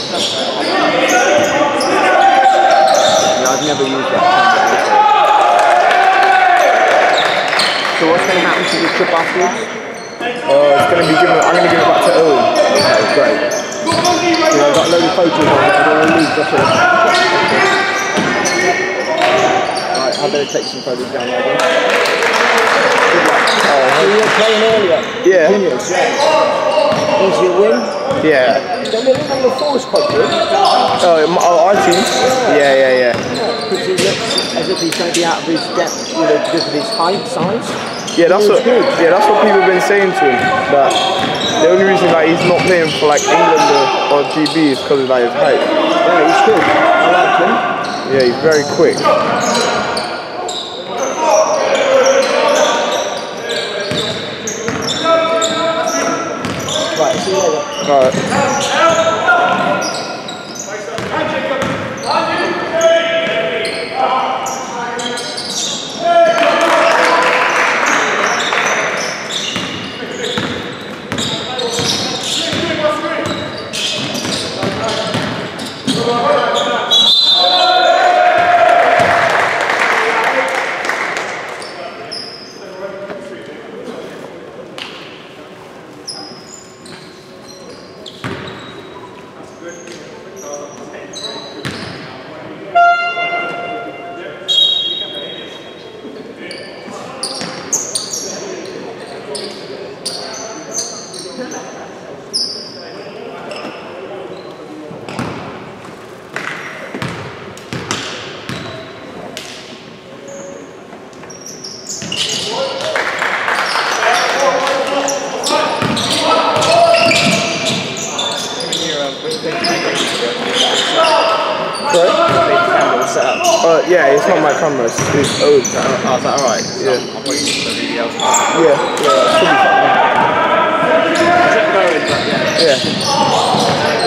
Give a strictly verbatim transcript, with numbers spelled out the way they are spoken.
I've never used that. So what's going to happen to the chip afterwards? Uh, it's going to be given. I'm going to give it back to Owen. Okay, great. Yeah, I've got a load of photos of it. I don't want to lose. That's it. Right, I better take some photos down there. Good luck. Oh, so you were playing earlier? Yeah. Juniors, yeah. Easy to win? Yeah. Don't we think number four is quite good? Oh, my, oh our team? Yeah, yeah, yeah. Because he looks as if he's going to be out of his depth, you know, because of his height, size. Yeah, that's what. Good. Yeah, that's what people have been saying to him. That the only reason that he's not playing for like England or, or G B is because of like his height. Yeah, he's good. I like him. Yeah, he's very quick. Right, see you later. All right. Uh, yeah, it's not my camera, it's, it's Owen's. Oh, is that alright? Yeah. I'll put you somebody else. Yeah, yeah, it should be fine. Is it going? Yeah. Yeah.